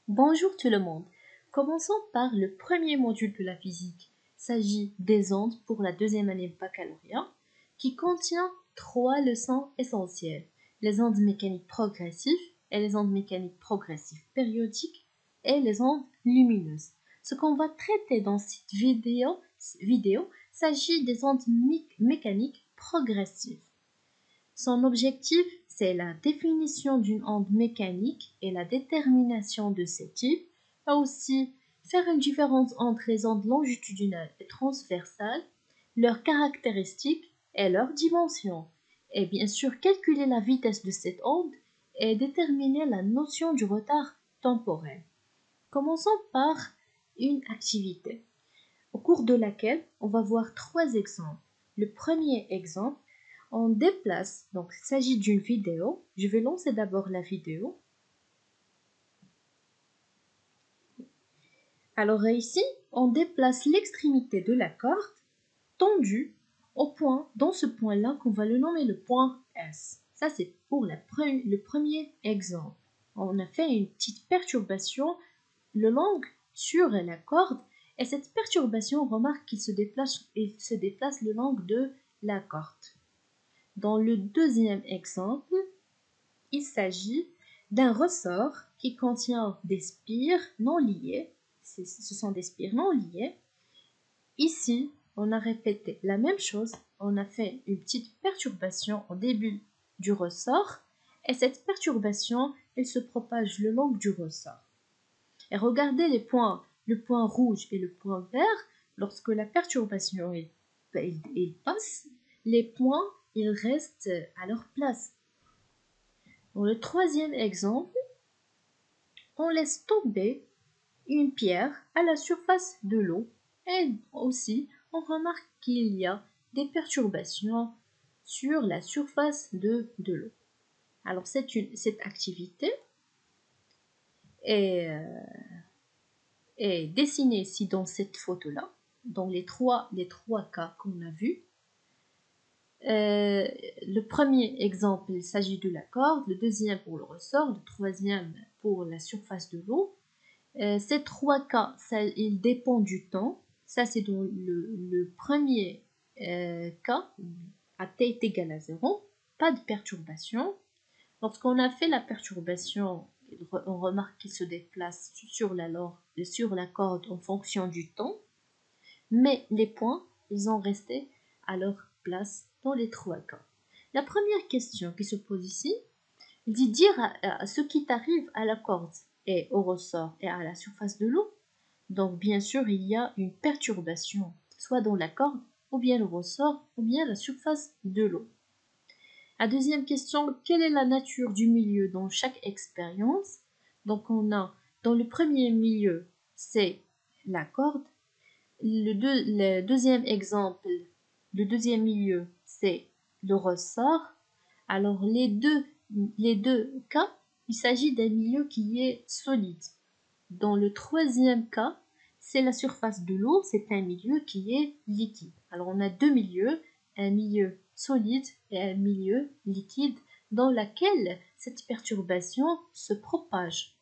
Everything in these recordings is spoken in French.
Bonjour tout le monde. Commençons par le premier module de la physique. Il s'agit des ondes pour la deuxième année de baccalauréat, qui contient 3 leçons essentielles. Les ondes mécaniques progressives et les ondes mécaniques progressives périodiques et les ondes lumineuses. Ce qu'on va traiter dans cette vidéo s'agit des ondes mécaniques progressives. Son objectif, c'est la définition d'une onde mécanique et la détermination de ces types, mais aussi faire une différence entre les ondes longitudinales et transversales, leurs caractéristiques et leurs dimensions, et bien sûr calculer la vitesse de cette onde et déterminer la notion du retard temporel. Commençons par une activité, au cours de laquelle on va voir 3 exemples. Le premier exemple, on déplace, donc il s'agit d'une vidéo. Je vais lancer d'abord la vidéo. Alors ici, on déplace l'extrémité de la corde tendue au point, dans ce point-là, qu'on va le nommer le point S. Ça, c'est pour le premier exemple. On a fait une petite perturbation le long sur la corde et cette perturbation, on remarque qu'il se déplace le long de la corde. Dans le deuxième exemple, il s'agit d'un ressort qui contient des spires non liées. Ce sont des spires non liées. Ici, on a répété la même chose. On a fait une petite perturbation au début du ressort et cette perturbation, elle se propage le long du ressort. Et regardez les points, le point rouge et le point vert, lorsque la perturbation passe, les points ils restent à leur place. Dans le troisième exemple, on laisse tomber une pierre à la surface de l'eau et aussi on remarque qu'il y a des perturbations sur la surface de l'eau. Alors cette activité est dessinée ici dans cette photo-là, dans les trois cas qu'on a vus. Le premier exemple, il s'agit de la corde, le deuxième pour le ressort, le troisième pour la surface de l'eau. Ces 3 cas, ils dépendent du temps. Ça, c'est dans le premier cas, à t est égal à 0, pas de perturbation. Lorsqu'on a fait la perturbation, on remarque qu'il se déplace sur la corde en fonction du temps, mais les points, ils ont resté à leur place dans les 3 cas. La première question qui se pose ici, il dit dire à ce qui t'arrive à la corde et au ressort et à la surface de l'eau. Donc bien sûr, il y a une perturbation, soit dans la corde, ou bien le ressort, ou bien la surface de l'eau. La deuxième question, quelle est la nature du milieu dans chaque expérience? Donc on a, dans le premier milieu, c'est la corde. Le deuxième exemple, le deuxième milieu, c'est le ressort. Alors les deux cas, il s'agit d'un milieu qui est solide. Dans le troisième cas, c'est la surface de l'eau, c'est un milieu qui est liquide. Alors on a 2 milieux, un milieu solide et un milieu liquide dans lequel cette perturbation se propage.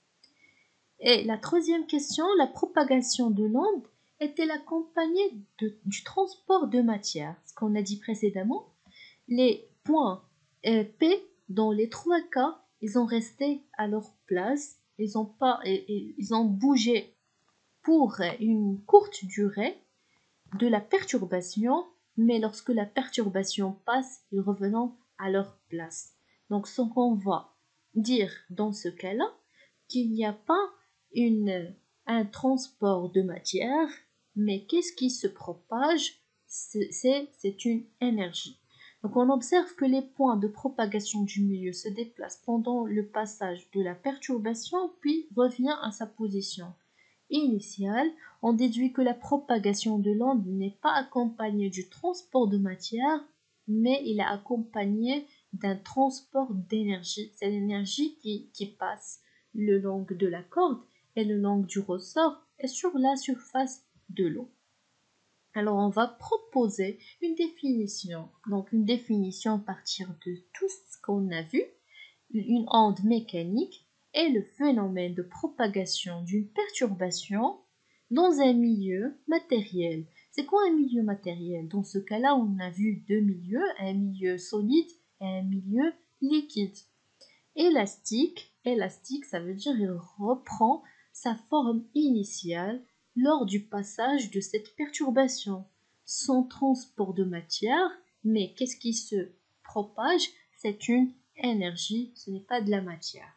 Et la troisième question, la propagation de l'onde est-elle accompagnée du transport de matière? Ce qu'on a dit précédemment, les points P dans les 3 cas, ils ont resté à leur place, ils ont bougé pour une courte durée de la perturbation, mais lorsque la perturbation passe, ils reviennent à leur place. Donc ce qu'on va dire dans ce cas-là, qu'il n'y a pas un transport de matière, mais qu'est-ce qui se propage? C'est une énergie. Donc on observe que les points de propagation du milieu se déplacent pendant le passage de la perturbation, puis revient à sa position initiale. On déduit que la propagation de l'onde n'est pas accompagnée du transport de matière, mais il est accompagné d'un transport d'énergie. C'est l'énergie qui passe le long de la corde et le long du ressort et sur la surface de l'eau. Alors on va proposer une définition. Donc une définition à partir de tout ce qu'on a vu. Une onde mécanique est le phénomène de propagation d'une perturbation dans un milieu matériel. C'est quoi un milieu matériel? Dans ce cas-là, on a vu deux milieux, un milieu solide et un milieu liquide. Élastique, ça veut dire qu'il reprend sa forme initiale lors du passage de cette perturbation, sans transport de matière, mais qu'est-ce qui se propage? C'est une énergie, ce n'est pas de la matière.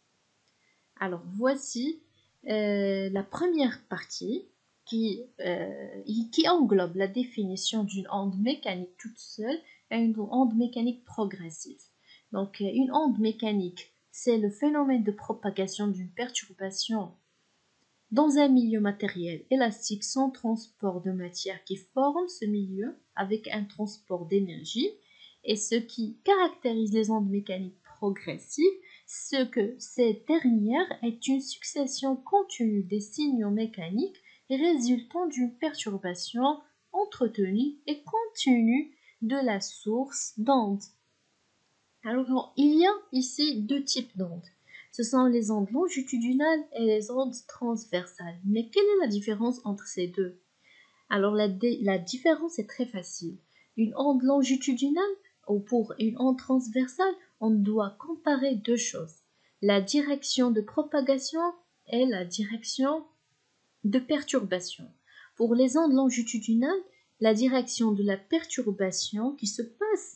Alors voici la première partie qui englobe la définition d'une onde mécanique toute seule et une onde mécanique progressive. Donc une onde mécanique, c'est le phénomène de propagation d'une perturbation dans un milieu matériel élastique sans transport de matière qui forme ce milieu avec un transport d'énergie. Et ce qui caractérise les ondes mécaniques progressives, c'est que cette dernière est une succession continue des signaux mécaniques résultant d'une perturbation entretenue et continue de la source d'ondes. Alors, il y a ici deux types d'ondes. Ce sont les ondes longitudinales et les ondes transversales. Mais quelle est la différence entre ces deux? Alors, la différence est très facile. Une onde longitudinale ou pour une onde transversale, on doit comparer deux choses. La direction de propagation et la direction de perturbation. Pour les ondes longitudinales, la direction de la perturbation qui se passe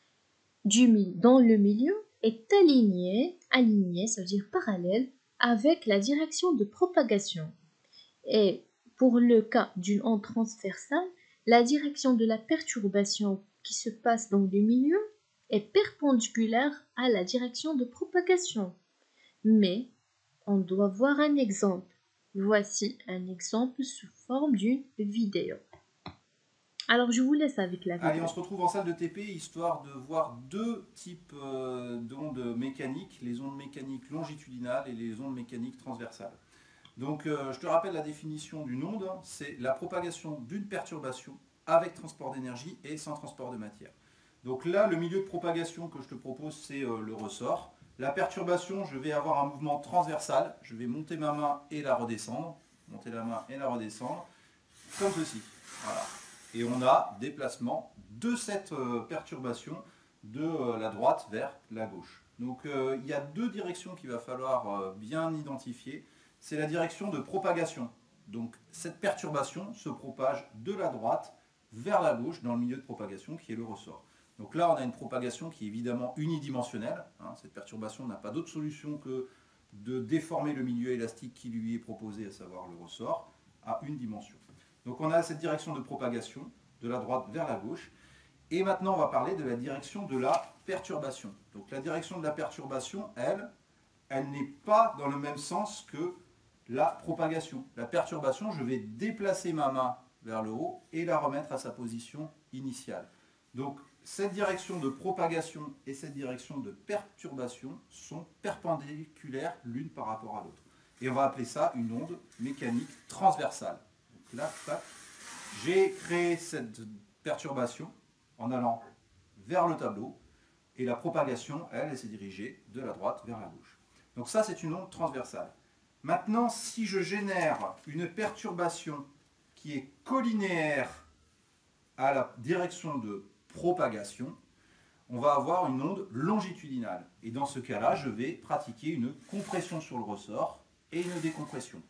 dans le milieu est alignée, ça veut dire parallèle, avec la direction de propagation. Et pour le cas d'une onde transversale, la direction de la perturbation qui se passe dans le milieu est perpendiculaire à la direction de propagation. Mais on doit voir un exemple. Voici un exemple sous forme d'une vidéo. Alors, je vous laisse avec la vidéo. Allez, on se retrouve en salle de TP, histoire de voir deux types d'ondes mécaniques, les ondes mécaniques longitudinales et les ondes mécaniques transversales. Donc, je te rappelle la définition d'une onde, c'est la propagation d'une perturbation avec transport d'énergie et sans transport de matière. Donc là, le milieu de propagation que je te propose, c'est le ressort. La perturbation, je vais avoir un mouvement transversal, je vais monter ma main et la redescendre, monter la main et la redescendre, comme ceci. Voilà. Et on a déplacement de cette perturbation de la droite vers la gauche. Donc il y a deux directions qu'il va falloir bien identifier. C'est la direction de propagation. Donc cette perturbation se propage de la droite vers la gauche dans le milieu de propagation qui est le ressort. Donc là on a une propagation qui est évidemment unidimensionnelle. Cette perturbation n'a pas d'autre solution que de déformer le milieu élastique qui lui est proposé, à savoir le ressort, à une dimension. Donc on a cette direction de propagation de la droite vers la gauche. Et maintenant on va parler de la direction de la perturbation. Donc la direction de la perturbation, elle n'est pas dans le même sens que la propagation. La perturbation, je vais déplacer ma main vers le haut et la remettre à sa position initiale. Donc cette direction de propagation et cette direction de perturbation sont perpendiculaires l'une par rapport à l'autre. Et on va appeler ça une onde mécanique transversale. Donc là, j'ai créé cette perturbation en allant vers le tableau et la propagation, elle s'est dirigée de la droite vers la gauche. Donc ça, c'est une onde transversale. Maintenant, si je génère une perturbation qui est collinéaire à la direction de propagation, on va avoir une onde longitudinale. Et dans ce cas-là, je vais pratiquer une compression sur le ressort et une décompression.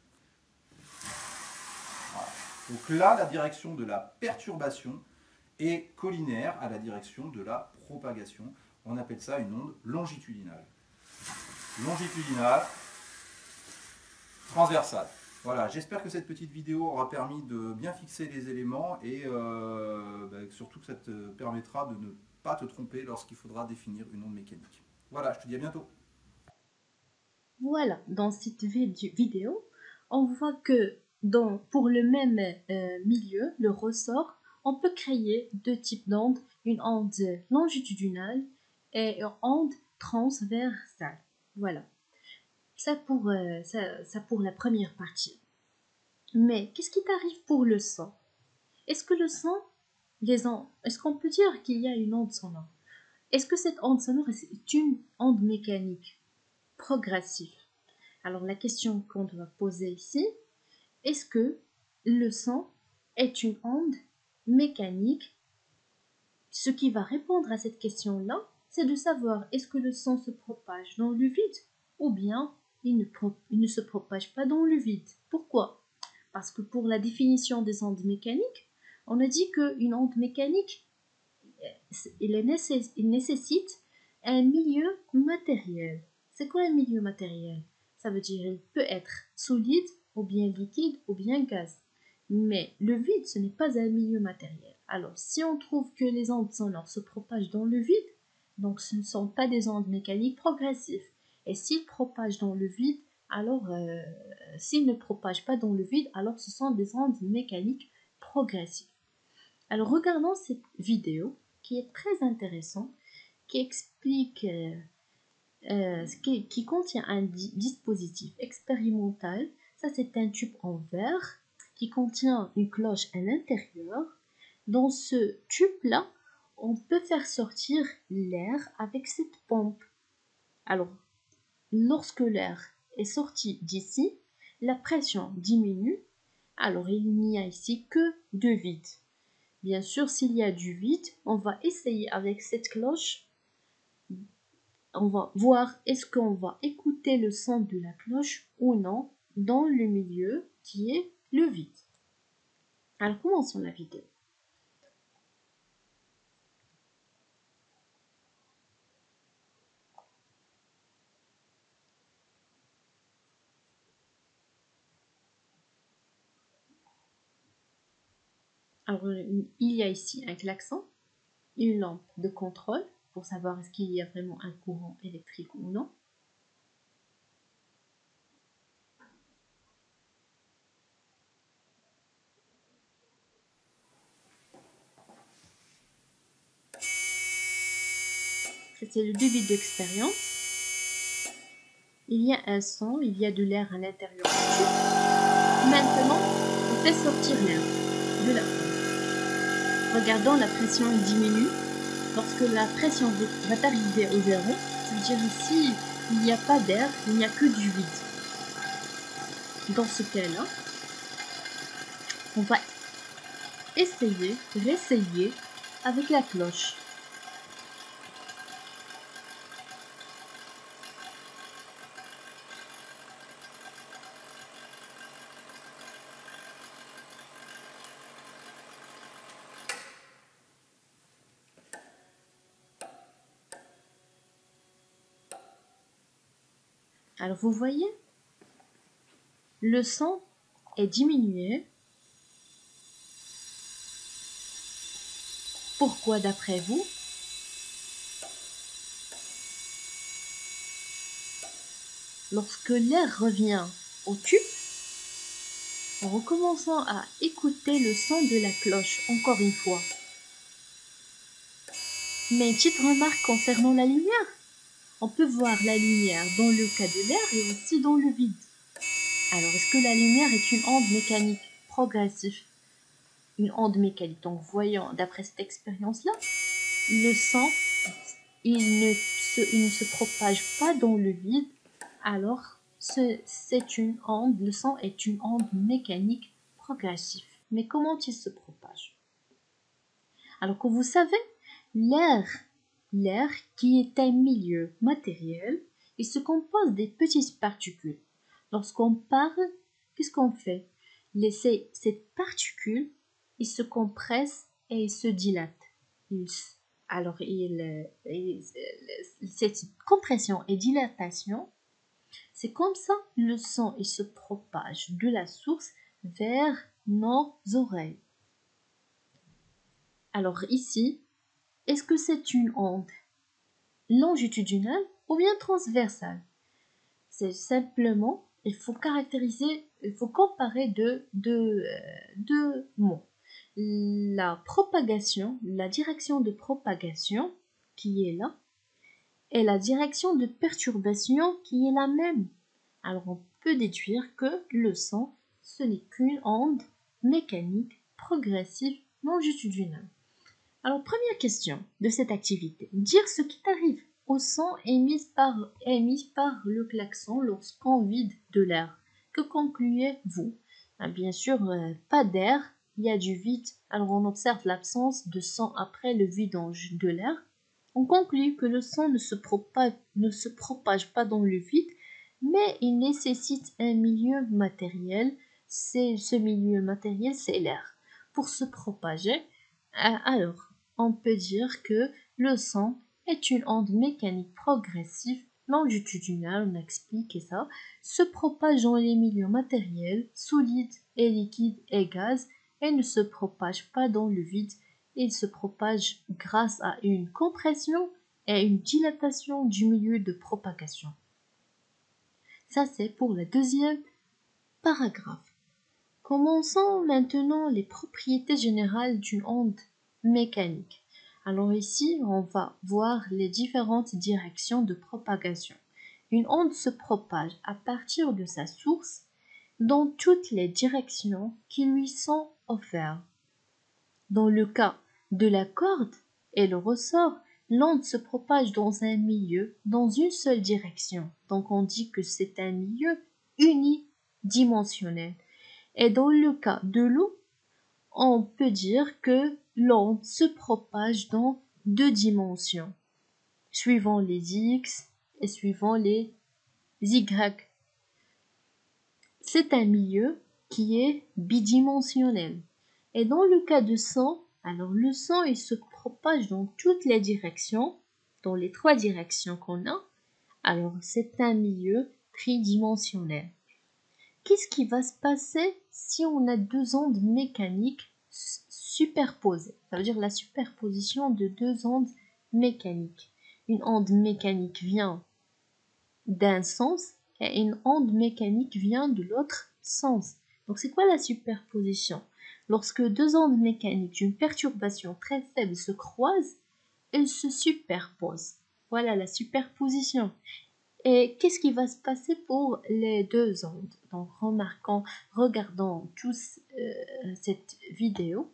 Voilà. Donc là, la direction de la perturbation est collinéaire à la direction de la propagation. On appelle ça une onde longitudinale. Longitudinale, transversale. Voilà, j'espère que cette petite vidéo aura permis de bien fixer les éléments et surtout que ça te permettra de ne pas te tromper lorsqu'il faudra définir une onde mécanique. Voilà, je te dis à bientôt. Voilà, dans cette vidéo, on voit que pour le même milieu, le ressort, on peut créer deux types d'ondes, une onde longitudinale et une onde transversale. Voilà, ça pour la première partie. Mais qu'est-ce qui t'arrive pour le son? Est-ce que le son, est-ce qu'on peut dire qu'il y a une onde sonore? Est-ce que cette onde sonore est une onde mécanique progressive? Alors la question qu'on doit poser ici, est-ce que le son est une onde mécanique? Ce qui va répondre à cette question-là, c'est de savoir est-ce que le son se propage dans le vide ou bien il ne se propage pas dans le vide. Pourquoi? Parce que pour la définition des ondes mécaniques, on a dit qu'une onde mécanique, il nécessite un milieu matériel. C'est quoi un milieu matériel? Ça veut dire qu'il peut être solide, ou bien liquide, ou bien gaz. Mais le vide, ce n'est pas un milieu matériel. Alors, si on trouve que les ondes sonores se propagent dans le vide, donc ce ne sont pas des ondes mécaniques progressives. Et s'ils propagent dans le vide, alors s'ils ne propagent pas dans le vide, alors ce sont des ondes mécaniques progressives. Alors, regardons cette vidéo qui est très intéressante, qui explique, qui contient un dispositif expérimental. Ça, c'est un tube en verre qui contient une cloche à l'intérieur. Dans ce tube-là, on peut faire sortir l'air avec cette pompe. Alors, lorsque l'air est sorti d'ici, la pression diminue. Alors, il n'y a ici que de vide. Bien sûr, s'il y a du vide, on va essayer avec cette cloche. On va voir est-ce qu'on va écouter le son de la cloche ou non dans le milieu qui est le vide. Alors, commençons la vidéo. Alors, il y a ici un klaxon, une lampe de contrôle pour savoir est-ce qu'il y a vraiment un courant électrique ou non. C'est le début d'expérience. Il y a un son, il y a de l'air à l'intérieur du tube. Maintenant, on fait sortir l'air de la pompe. Regardons, la pression diminue. Lorsque la pression va arriver au zéro, ça veut dire ici, il n'y a pas d'air, il n'y a que du vide. Dans ce cas-là, on va réessayer avec la cloche. Alors vous voyez, le son est diminué. Pourquoi d'après vous? Lorsque l'air revient au tube, en recommençant à écouter le son de la cloche encore une fois. Mais une petite remarque concernant la lumière. On peut voir la lumière dans le cas de l'air et aussi dans le vide. Alors, est-ce que la lumière est une onde mécanique progressive? Une onde mécanique. Donc, voyons, d'après cette expérience-là, le son, il ne se propage pas dans le vide. Alors, c'est une onde, le son est une onde mécanique progressive. Mais comment il se propage? Alors que vous savez, l'air qui est un milieu matériel, il se compose des petites particules. Lorsqu'on parle, qu'est-ce qu'on fait? Ces particules, ils se compressent et ils se dilatent. Cette compression et dilatation, c'est comme ça le son il se propage de la source vers nos oreilles. Alors ici, est-ce que c'est une onde longitudinale ou bien transversale? C'est simplement, il faut comparer deux mots. La propagation, la direction de propagation qui est là, et la direction de perturbation qui est la même. Alors on peut déduire que le son, ce n'est qu'une onde mécanique progressive longitudinale. Alors première question de cette activité, dire ce qui t'arrive au son émis par le klaxon lorsqu'on vide de l'air. Que concluez-vous? Bien sûr, pas d'air, il y a du vide, alors on observe l'absence de son après le vidange de l'air. On conclut que le son ne se propage pas dans le vide, mais il nécessite un milieu matériel. Ce milieu matériel, c'est l'air. Pour se propager, alors on peut dire que le son est une onde mécanique progressive longitudinale, on a expliqué ça, se propage dans les milieux matériels, solides et liquides et gaz, et ne se propage pas dans le vide. Il se propage grâce à une compression et une dilatation du milieu de propagation. Ça, c'est pour le deuxième paragraphe. Commençons maintenant les propriétés générales d'une onde mécanique. Alors ici, on va voir les différentes directions de propagation. Une onde se propage à partir de sa source dans toutes les directions qui lui sont offertes. Dans le cas de la corde et le ressort, l'onde se propage dans un milieu, dans une seule direction. Donc on dit que c'est un milieu unidimensionnel. Et dans le cas de l'eau, on peut dire que l'onde se propage dans 2 dimensions, suivant les X et suivant les Y. C'est un milieu qui est bidimensionnel. Et dans le cas de son, alors le son il se propage dans toutes les directions, dans les 3 directions qu'on a. Alors c'est un milieu tridimensionnel. Qu'est-ce qui va se passer si on a 2 ondes mécaniques superposées? Ça veut dire la superposition de 2 ondes mécaniques. Une onde mécanique vient d'un sens et une onde mécanique vient de l'autre sens. Donc c'est quoi la superposition? Lorsque 2 ondes mécaniques d'une perturbation très faible se croisent, elles se superposent. Voilà la superposition. Et qu'est-ce qui va se passer pour les 2 ondes? Donc regardons tous cette vidéo.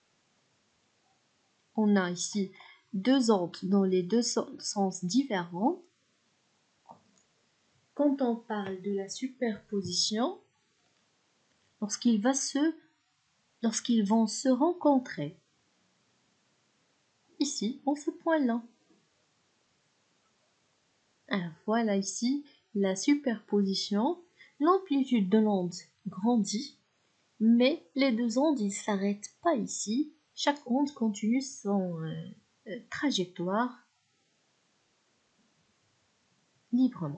On a ici 2 ondes dans les 2 sens différents. Quand on parle de la superposition, lorsqu'ils vont se rencontrer, ici, en ce point-là. Alors voilà ici la superposition. L'amplitude de l'onde grandit, mais les 2 ondes ne s'arrêtent pas ici. Chaque onde continue son trajectoire librement.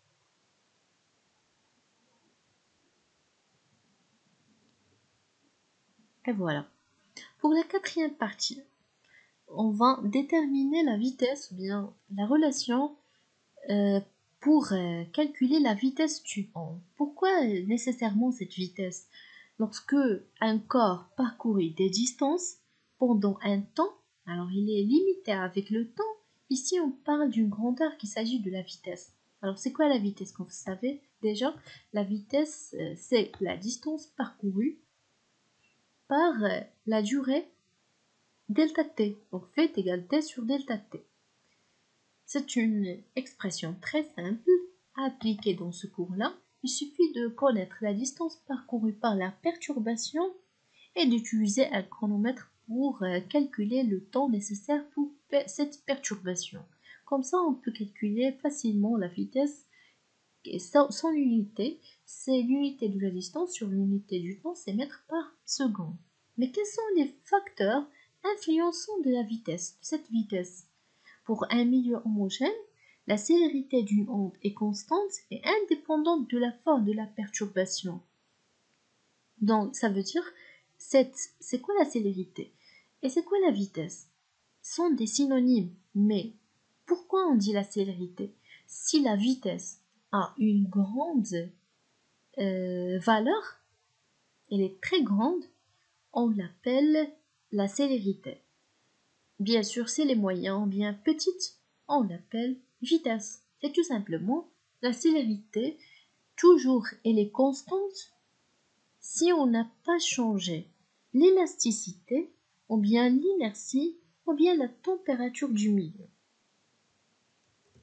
Et voilà. Pour la 4e partie, on va déterminer la vitesse ou bien la relation pour calculer la vitesse d'une onde. Pourquoi nécessairement cette vitesse? Lorsque un corps parcourit des distances pendant un temps, alors il est limité avec le temps. Ici, on parle d'une grandeur qu'il s'agit de la vitesse. Alors, c'est quoi la vitesse? Comme vous savez déjà, la vitesse, c'est la distance parcourue par la durée delta t. Donc, v égale t sur delta t. C'est une expression très simple à appliquer dans ce cours-là. Il suffit de connaître la distance parcourue par la perturbation et d'utiliser un chronomètre pour calculer le temps nécessaire pour cette perturbation. Comme ça, on peut calculer facilement la vitesse et son unité. C'est l'unité de la distance sur l'unité du temps, c'est mètres par seconde. Mais quels sont les facteurs influençant de la vitesse, de cette vitesse? Pour un milieu homogène, la célérité d'une onde est constante et indépendante de la forme de la perturbation. Donc, ça veut dire, c'est quoi la célérité? Et c'est quoi la vitesse? Ce sont des synonymes, mais pourquoi on dit la célérité? Si la vitesse a une grande valeur, elle est très grande, on l'appelle la célérité. Bien sûr, c'est les moyens bien petites, on l'appelle vitesse. C'est tout simplement la célérité, toujours elle est constante si on n'a pas changé l'élasticité, ou bien l'inertie, ou bien la température du milieu.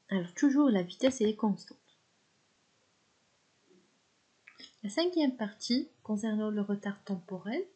Alors toujours la vitesse est constante. La cinquième partie concernant le retard temporel,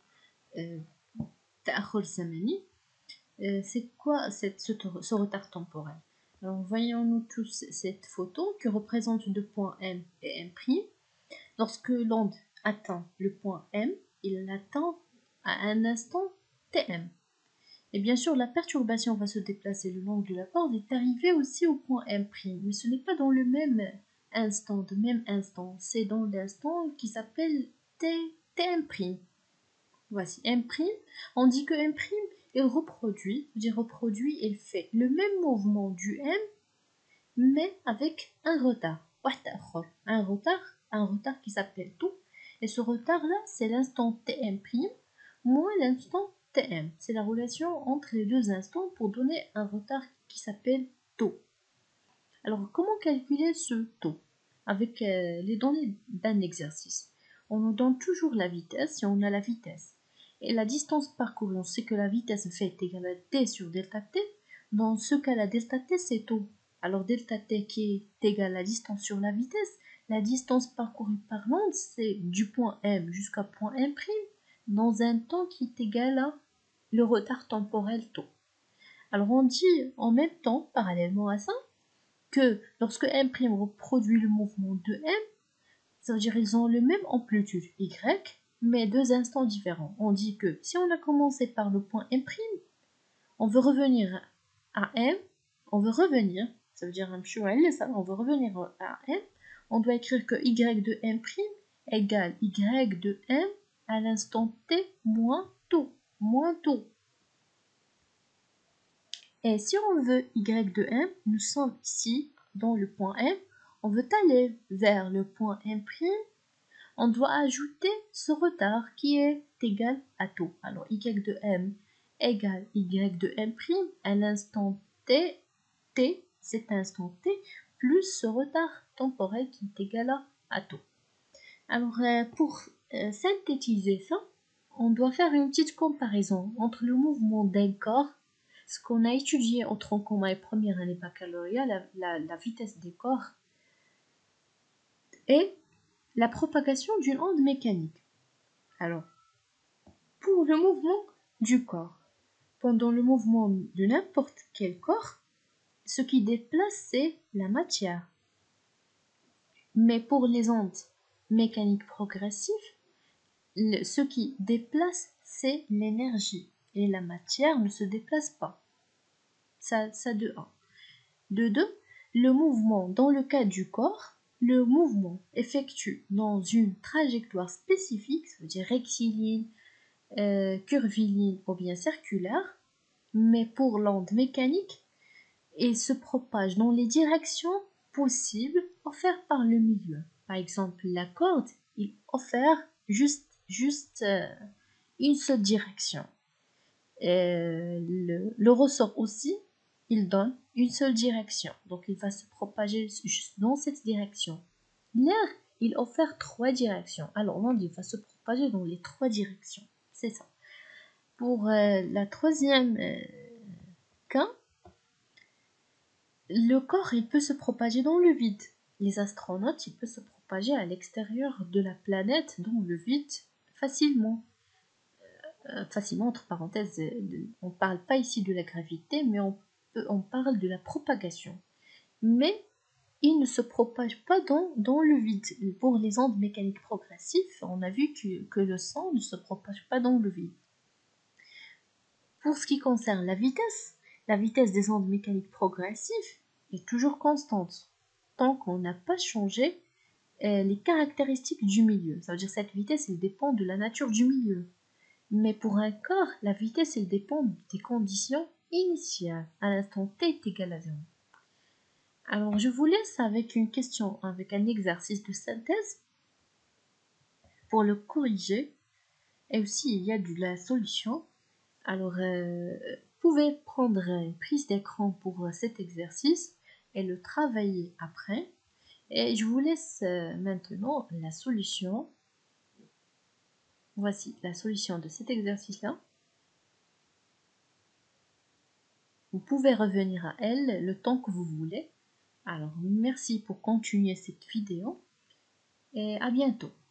تأخر زمني, c'est quoi ce retard temporel? Alors voyons-nous tous cette photo qui représente deux points M et M'. Lorsque l'onde atteint le point M, il l'atteint à un instant Tm. Et bien sûr, la perturbation va se déplacer le long de la corde est arrivée aussi au point M', mais ce n'est pas dans le même instant, c'est dans l'instant qui s'appelle Tm'. Voici M', on dit que M', il reproduit, il fait le même mouvement du M, mais avec un retard. Un retard qui s'appelle τ. Et ce retard-là, c'est l'instant Tm' moins l'instant Tm. C'est la relation entre les deux instants pour donner un retard qui s'appelle τ. Alors, comment calculer ce τ? Avec les données d'un exercice. On nous donne toujours la vitesse et on a la vitesse. Et la distance parcourue, on sait que la vitesse v est égale à t sur delta t. Dans ce cas-là, delta t, c'est τ. Alors, delta t qui est égal à la distance sur la distance parcourue par l'onde, c'est du point M jusqu'à point M', dans un temps qui est égal à le retard temporel τ. Alors, on dit en même temps, parallèlement à ça, que lorsque M' reproduit le mouvement de M, ça veut dire qu'ils ont le même amplitude Y, mais deux instants différents. On dit que si on a commencé par le point M', on veut revenir à M, ça veut dire on veut revenir à M, on doit écrire que Y de M' égale Y de M à l'instant T moins τ. Et si on veut Y de M, nous sommes ici dans le point M, on veut aller vers le point M', on doit ajouter ce retard qui est égal à τ. Alors Y de M égale Y de M' à l'instant T, cet instant T, plus ce retard temporel qui est égal à τ. Alors pour synthétiser ça, on doit faire une petite comparaison entre le mouvement d'un corps, ce qu'on a étudié au tronc commun et première année baccalauréat, la vitesse des corps, et la propagation d'une onde mécanique. Alors, pour le mouvement du corps, pendant le mouvement de n'importe quel corps, ce qui déplace, c'est la matière. Mais pour les ondes mécaniques progressives, ce qui déplace, c'est l'énergie. Et la matière ne se déplace pas. Ça de 1. De 2, le mouvement dans le cas du corps, le mouvement effectue dans une trajectoire spécifique, ça veut dire rectiligne, curviligne ou bien circulaire, mais pour l'onde mécanique, il se propage dans les directions possibles offertes par le milieu. Par exemple, la corde, il offre juste une seule direction. Le ressort aussi, il donne une seule direction. Donc, il va se propager juste dans cette direction. L'air, il offre 3 directions. Alors, l'onde, il va se propager dans les 3 directions. C'est ça. Pour la troisième cas, le corps, il peut se propager dans le vide. Les astronautes, ils peuvent se propager à l'extérieur de la planète, dans le vide, facilement. Facilement, entre parenthèses, on ne parle pas ici de la gravité, mais on parle de la propagation. Mais il ne se propage pas dans le vide. Pour les ondes mécaniques progressives, on a vu que le son ne se propage pas dans le vide. Pour ce qui concerne la vitesse des ondes mécaniques progressives est toujours constante, tant qu'on n'a pas changé les caractéristiques du milieu. Ça veut dire que cette vitesse, elle dépend de la nature du milieu. Mais pour un corps, la vitesse, elle dépend des conditions initiales. À l'instant t est égal à 0. Alors, je vous laisse avec une question, avec un exercice de synthèse pour le corriger. Et aussi, il y a de la solution. Alors, vous pouvez prendre une prise d'écran pour cet exercice et le travailler après. Et je vous laisse maintenant la solution. Voici la solution de cet exercice-là. Vous pouvez revenir à elle le temps que vous voulez. Alors, merci pour continuer cette vidéo et à bientôt.